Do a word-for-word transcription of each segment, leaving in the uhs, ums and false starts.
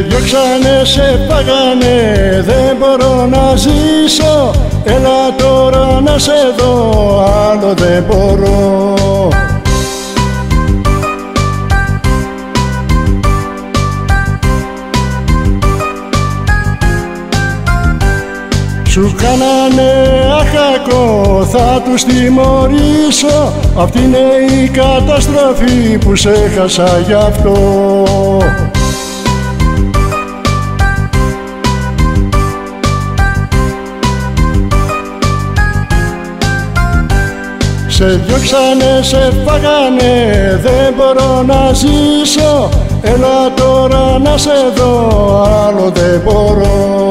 διώξανε, σε πάγανε, δεν μπορώ να ζήσω. Έλα τώρα να σε δω, άλλο δεν μπορώ. Σου κάνανε αχακό, θα τους τιμωρήσω. Αυτή είναι η καταστροφή που σε χάσα γι' αυτό. Σε διώξανε, σε φάγανε, δεν μπορώ να ζήσω. Έλα τώρα να σε δω, άλλο δεν μπορώ.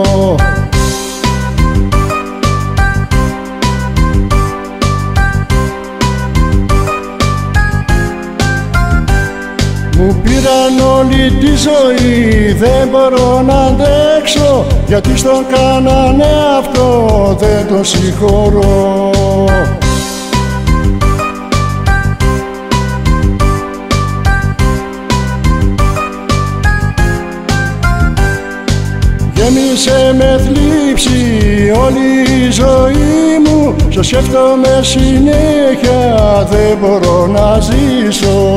Μου πήραν όλη τη ζωή, δεν μπορώ να αντέξω. Γιατί στον κάνανε αυτό, δεν τον συγχωρώ. Γέμισε με θλίψη όλη η ζωή μου. Στο σκέφτομαι συνέχεια, δεν μπορώ να ζήσω.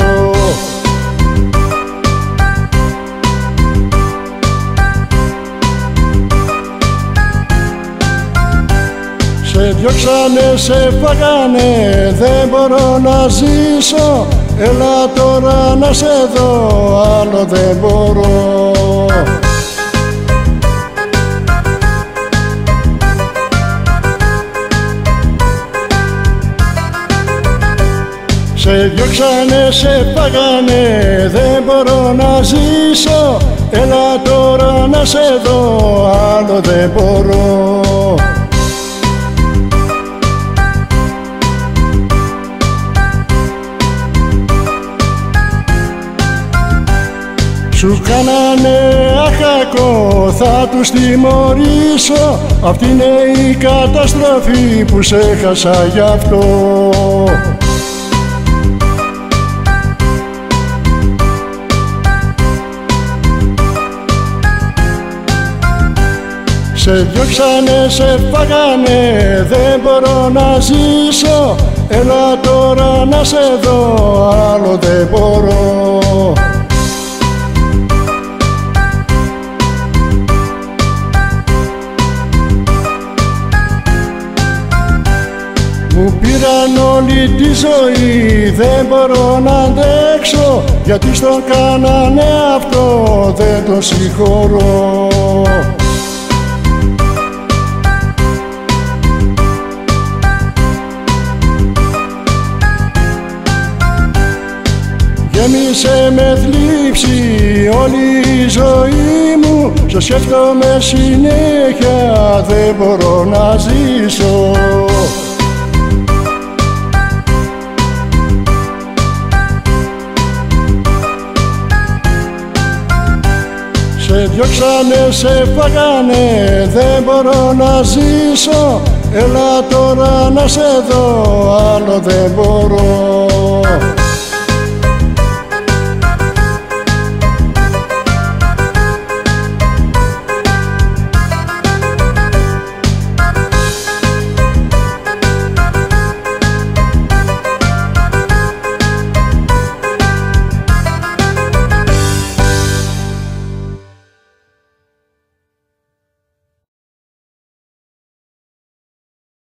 Σε διώξανε, σε φάγανε, δεν μπορώ να ζήσω. Έλα τώρα να σε δω, άλλο δεν μπορώ. Σε διώξανε, σε φάγανε, δεν μπορώ να ζήσω. Έλα τώρα να σε δω, άλλο δεν μπορώ. Σου κάνανε αχακό, θα τους τιμωρήσω. Αυτή είναι η καταστροφή που σε χάσα γι' αυτό. Σε διώξανε, σε φάγανε, δεν μπορώ να ζήσω. Έλα τώρα να σε δω, άλλο δεν μπορώ. Μου πήραν όλη τη ζωή, δεν μπορώ να αντέξω. Γιατί στον κάνανε αυτό, δεν τον συγχωρώ. Γέμισε με θλίψη όλη η ζωή μου. Στο σκέφτομαι συνέχεια, δεν μπορώ να ζήσω. Σε διώξανε, σε φάγανε, δεν μπορώ να ζήσω. Έλα τώρα να σε δω, άλλο δεν μπορώ.